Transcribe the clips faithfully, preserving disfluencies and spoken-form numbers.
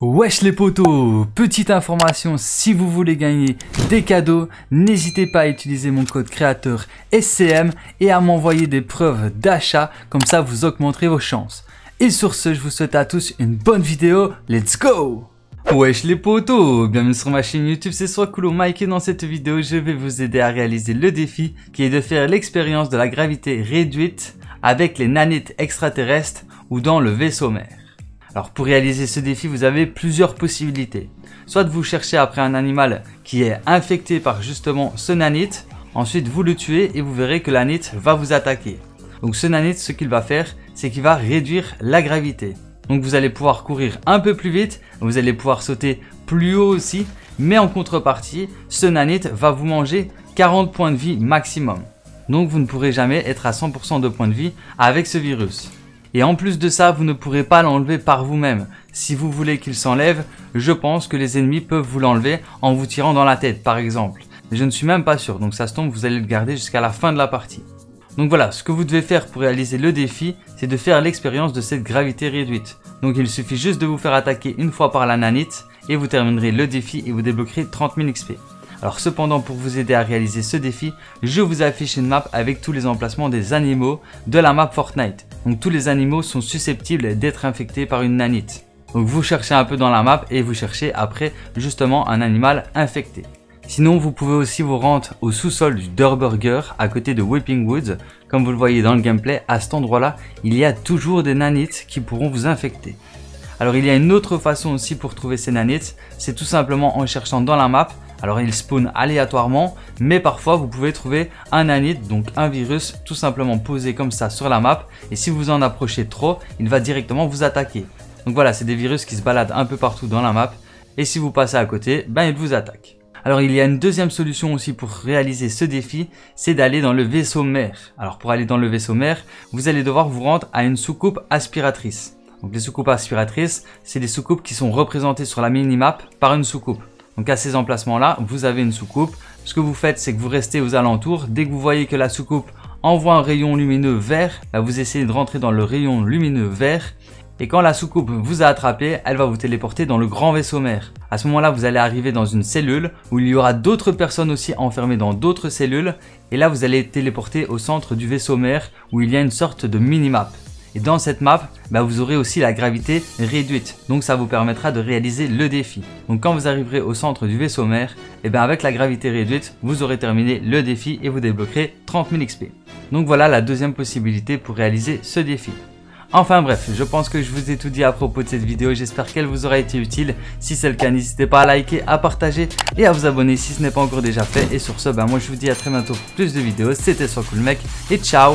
Wesh les potos, petite information, si vous voulez gagner des cadeaux, n'hésitez pas à utiliser mon code créateur S C M et à m'envoyer des preuves d'achat, comme ça vous augmenterez vos chances. Et sur ce, je vous souhaite à tous une bonne vidéo, let's go! Wesh les potos, bienvenue sur ma chaîne YouTube, c'est Swakulo Mike et dans cette vidéo, je vais vous aider à réaliser le défi qui est de faire l'expérience de la gravité réduite avec les nanites extraterrestres ou dans le vaisseau mère. Alors pour réaliser ce défi, vous avez plusieurs possibilités. Soit vous cherchez après un animal qui est infecté par justement ce nanite, ensuite vous le tuez et vous verrez que la nanite va vous attaquer. Donc ce nanite, ce qu'il va faire, c'est qu'il va réduire la gravité. Donc vous allez pouvoir courir un peu plus vite, vous allez pouvoir sauter plus haut aussi, mais en contrepartie, ce nanite va vous manger quarante points de vie maximum. Donc vous ne pourrez jamais être à cent pour cent de points de vie avec ce virus. Et en plus de ça, vous ne pourrez pas l'enlever par vous-même. Si vous voulez qu'il s'enlève, je pense que les ennemis peuvent vous l'enlever en vous tirant dans la tête par exemple. Je ne suis même pas sûr, donc ça se tombe, vous allez le garder jusqu'à la fin de la partie. Donc voilà, ce que vous devez faire pour réaliser le défi, c'est de faire l'expérience de cette gravité réduite. Donc il suffit juste de vous faire attaquer une fois par la nanite et vous terminerez le défi et vous débloquerez trente mille X P. Alors cependant, pour vous aider à réaliser ce défi, je vous affiche une map avec tous les emplacements des animaux de la map Fortnite. Donc tous les animaux sont susceptibles d'être infectés par une nanite. Donc vous cherchez un peu dans la map et vous cherchez après justement un animal infecté. Sinon, vous pouvez aussi vous rendre au sous-sol du Durburger à côté de Weeping Woods. Comme vous le voyez dans le gameplay, à cet endroit-là, il y a toujours des nanites qui pourront vous infecter. Alors il y a une autre façon aussi pour trouver ces nanites, c'est tout simplement en cherchant dans la map. Alors ils spawnent aléatoirement, mais parfois vous pouvez trouver un nanite, donc un virus tout simplement posé comme ça sur la map. Et si vous en approchez trop, il va directement vous attaquer. Donc voilà, c'est des virus qui se baladent un peu partout dans la map. Et si vous passez à côté, ben ils vous attaquent. Alors il y a une deuxième solution aussi pour réaliser ce défi, c'est d'aller dans le vaisseau mère. Alors pour aller dans le vaisseau mère, vous allez devoir vous rendre à une soucoupe aspiratrice. Donc les soucoupes aspiratrices, c'est des soucoupes qui sont représentées sur la minimap par une soucoupe. Donc à ces emplacements-là, vous avez une soucoupe. Ce que vous faites, c'est que vous restez aux alentours. Dès que vous voyez que la soucoupe envoie un rayon lumineux vert, là, vous essayez de rentrer dans le rayon lumineux vert. Et quand la soucoupe vous a attrapé, elle va vous téléporter dans le grand vaisseau mère. À ce moment-là, vous allez arriver dans une cellule où il y aura d'autres personnes aussi enfermées dans d'autres cellules. Et là, vous allez être téléporté au centre du vaisseau mère où il y a une sorte de mini-map. Et dans cette map, bah vous aurez aussi la gravité réduite. Donc ça vous permettra de réaliser le défi. Donc quand vous arriverez au centre du vaisseau mère, et ben avec la gravité réduite, vous aurez terminé le défi et vous débloquerez trente mille X P. Donc voilà la deuxième possibilité pour réaliser ce défi. Enfin bref, je pense que je vous ai tout dit à propos de cette vidéo, j'espère qu'elle vous aura été utile. Si c'est le cas, n'hésitez pas à liker, à partager et à vous abonner si ce n'est pas encore déjà fait. Et sur ce, ben moi je vous dis à très bientôt pour plus de vidéos. C'était Swakulo Mike et ciao,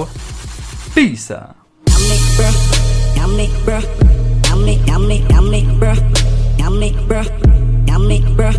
peace. Yummy, bruh. Yummy, yummy, yummy, bruh. Yummy, bruh. Yummy, bruh.